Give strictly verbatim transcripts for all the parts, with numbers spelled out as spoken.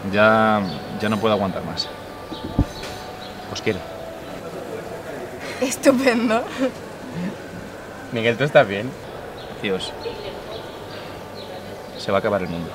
Ya, ya no puedo aguantar más. Os quiero. Estupendo. Miguel, ¿tú estás bien? Tíos, se va a acabar el mundo.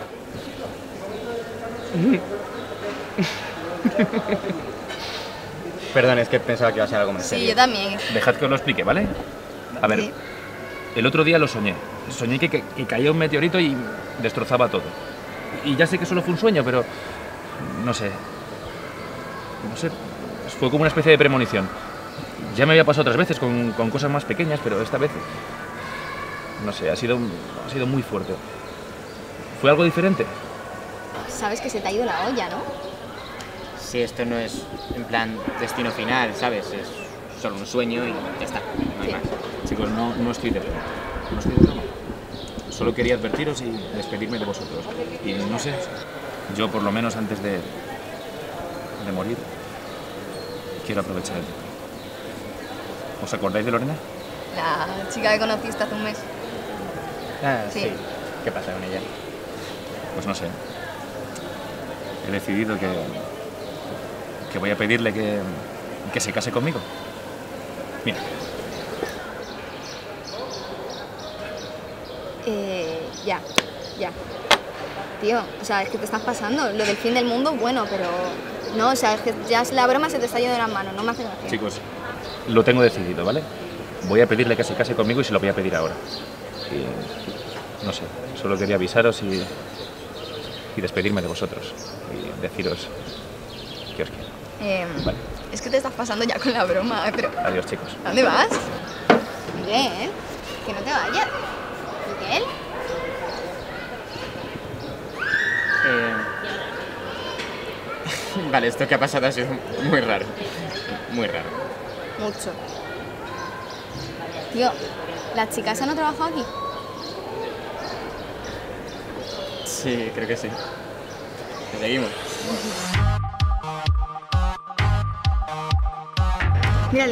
Perdón, es que pensaba que iba a ser algo más Sí, serio. yo también. Dejad que os lo explique, ¿vale? A ver, Sí. el otro día lo soñé. Soñé que, que- que caía un meteorito y destrozaba todo. Y ya sé que solo fue un sueño, pero no sé. No sé. Fue como una especie de premonición. Ya me había pasado otras veces con, con cosas más pequeñas, pero esta vez, no sé, ha sido, ha sido muy fuerte. ¿Fue algo diferente? Sabes que se te ha ido la olla, ¿no? Sí, esto no es en plan destino final, ¿sabes? Es solo un sueño y ya está, no hay Sí. más. Chicos, no, no estoy de broma. No estoy de broma. Solo quería advertiros y despedirme de vosotros. Y no sé, yo por lo menos antes de, de morir, quiero aprovechar el tiempo. ¿Os acordáis de Lorena? La chica que conociste hace un mes. Ah, Sí. sí. ¿Qué pasa con ella? Pues no sé. He decidido que, que voy a pedirle que, que se case conmigo. Mira, Eh, ya, ya. Tío, o sea, es que te estás pasando. Lo del fin del mundo, bueno, pero... No, o sea, es que ya la broma se te está yendo de las manos, no me hace gracia. chicos, lo tengo decidido, ¿vale? Voy a pedirle que se case conmigo y se lo voy a pedir ahora. Y no sé, solo quería avisaros y, y despedirme de vosotros. Y deciros que os quiero. Eh, Vale. Es que te estás pasando ya con la broma, pero... Adiós, chicos. ¿A dónde vas? Miguel, que no te vayas. Miguel. Eh... Vale, esto que ha pasado ha sido muy raro. Muy raro. Mucho. Tío, ¿la chica esa no trabajó aquí? Sí, creo que sí. Seguimos. Mírale.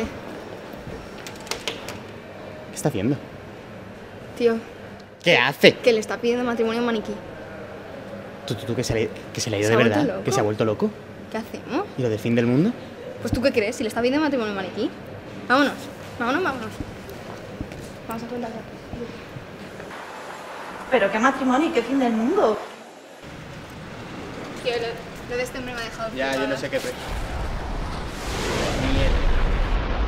¿Qué está haciendo? Tío, ¿Qué hace? que le está pidiendo matrimonio a un maniquí. ¿Tú, tú, tú que, se le, que se le ha ido ¿Se de ha vuelto verdad? loco? ¿Que se ha vuelto loco? ¿Qué hacemos? ¿Y lo del fin del mundo? Pues tú qué crees, si le está pidiendo matrimonio a un maniquí. Vámonos, vámonos, vámonos. Vamos a contar. Pero qué matrimonio y qué fin del mundo. Tío, lo, lo de este hombre me ha dejado Ya, yo flipada. no sé qué...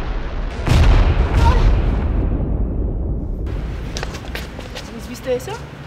¿Habéis visto eso?